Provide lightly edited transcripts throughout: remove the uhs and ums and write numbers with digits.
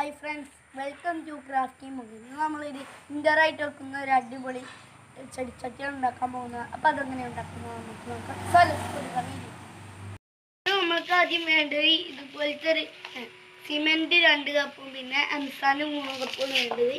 Hi friends, welcome to CrAftY mould. We will interact with a addiboli chatti undakkan povuna. Appo adengane undakkunnu namukku nokkam. So let's go to the video. Namukku ആദ്യം വേണ്ടത് ഇതുപോലത്തെ cement 2 കപ്പും പിന്നെ അംസാന് 3 കപ്പും വേണ്ടത്.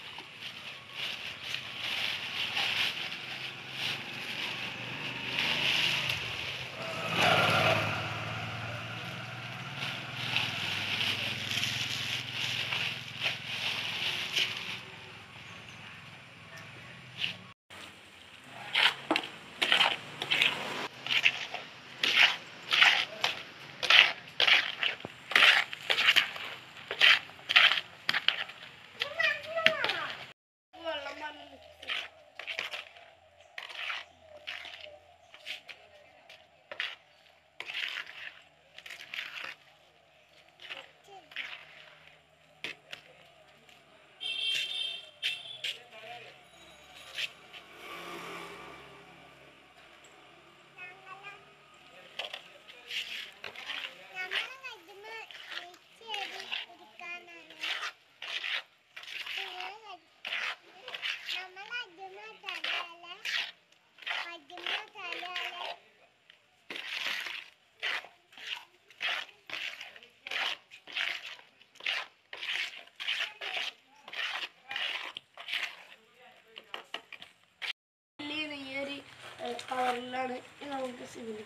കളറിലാണ് നമുക്ക് cement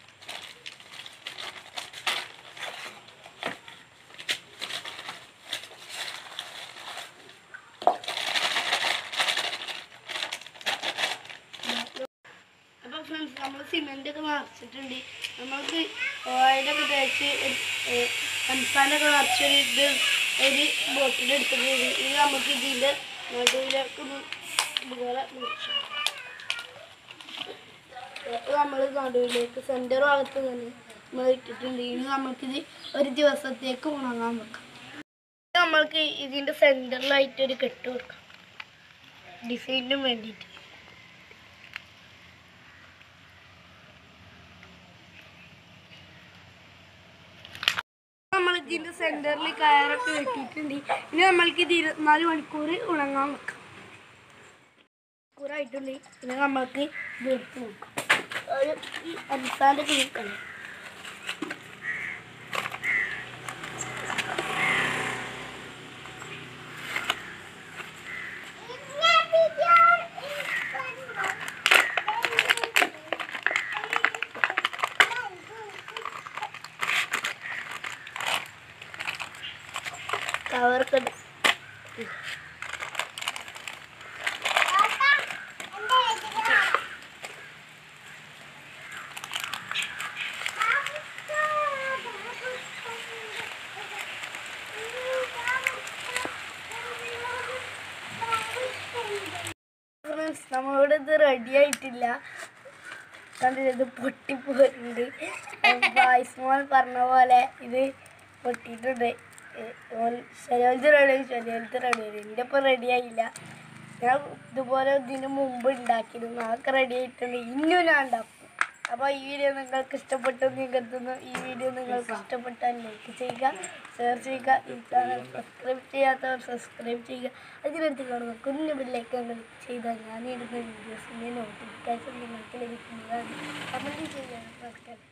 അപ്പോൾ ഫ്രണ്ട്സ് നമ്മൾ സിമെന്റ് ഒക്കെ നിറച്ചിട്ടുണ്ട്. നമുക്ക് ഓയിലൊക്കെ തേച്ച് സംസ്ഥാനമൊക്കെ നിറച്ചൊരു ഒരു ബോട്ടിൽ എടുത്തിട്ടുണ്ട്. ഇത് നമുക്ക് ഇതിൻ്റെ നടുവിലേക്ക് ഇതുപോലെ മുറിച്ചു നമ്മൾ നടുവിലേക്ക് സെൻറ്റർ ഭാഗത്ത് തന്നെ നമ്മൾ ഇട്ടിട്ടുണ്ട്. ഇനി നമുക്കിത് ഒരു ദിവസത്തേക്ക് ഉണങ്ങാൻ വെക്കാം. നമ്മൾക്ക് ഇതിൻ്റെ സെൻറ്ററിലായിട്ടൊരു കെട്ട് വെക്കാം ഡിസൈനിനും വേണ്ടിയിട്ട്. നമ്മൾ ഇതിൻ്റെ സെൻറ്ററിൽ കയറൊക്കെ വെട്ടിയിട്ടുണ്ട്. ഇനി നമ്മൾക്ക് ഇത് 24 മണിക്കൂർ ഉണങ്ങാൻ വെക്കാം. മണിക്കൂറായിട്ടുണ്ട്. പിന്നെ നമ്മൾക്ക് ഇത് എടുത്ത് നോക്കാം. ഒരു അടിസ്ഥാന കിളിക്കളി കവർക്ക് നമ്മളോട് ഇത് റെഡി ആയിട്ടില്ല. ഇത് പൊട്ടിപ്പോയിട്ടുണ്ട്. വായ്സ്മോൻ പറഞ്ഞ പോലെ ഇത് പൊട്ടിയിട്ടുണ്ട്. ശരിയാലത്ത് റെഡി ശരിയാലത്ത് റെഡി എൻ്റെ ഇപ്പം റെഡി ആയില്ല. ഞാൻ ഇതുപോലെ ഇതിന് മുമ്പ് ഉണ്ടാക്കിയിരുന്നു. അതൊക്കെ റെഡി ആയിട്ടുണ്ട്. ഇന്നും ഞാൻ ഉണ്ടാക്കും. അപ്പോൾ ഈ വീഡിയോ നിങ്ങൾക്ക് ഇഷ്ടപ്പെട്ടെന്ന് കരുതുന്നു. ഈ വീഡിയോ നിങ്ങൾക്ക് ഇഷ്ടപ്പെട്ടാൽ ലൈക്ക് ചെയ്യുക, ഷെയർ ചെയ്യുക, ഈ ചാനൽ സബ്സ്ക്രൈബ് ചെയ്യാത്തവർ സബ്സ്ക്രൈബ് ചെയ്യുക. അതിനടുത്ത് കാണുക കുഞ്ഞു ബെല്ലൈക്കൺ ക്ലിക്ക് ചെയ്താൽ ഞാനിടുന്ന വീഡിയോസിൻ്റെ നോട്ടിഫിക്കേഷൻ നിങ്ങൾക്ക് ലഭിക്കുന്നതാണ്. കമൻറ്റ് ചെയ്യാൻ മറക്കരുത്.